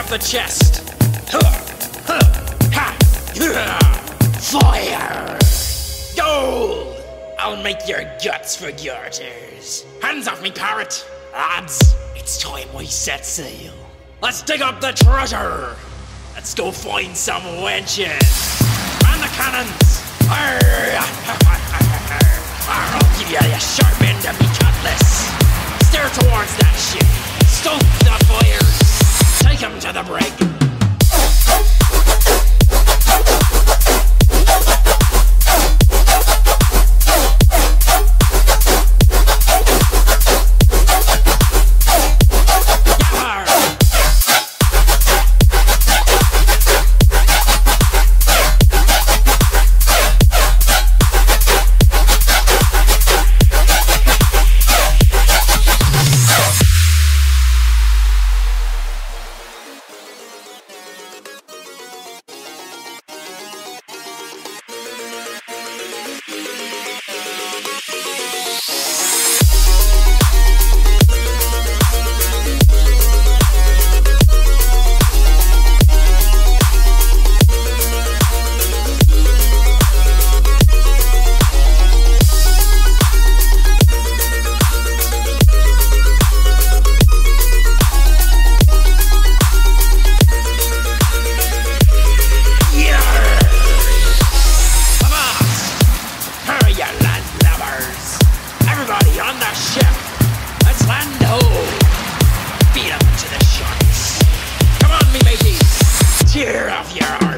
the chest. Fire! Gold! I'll make your guts for garters. Hands off me, parrot! Lads, it's time we set sail. Let's dig up the treasure! Let's go find some wenches! And the cannons! I'll give you a sharp end of me cutlass! Steer towards that ship! Stoke the fires! Take him to the brig! Tear off your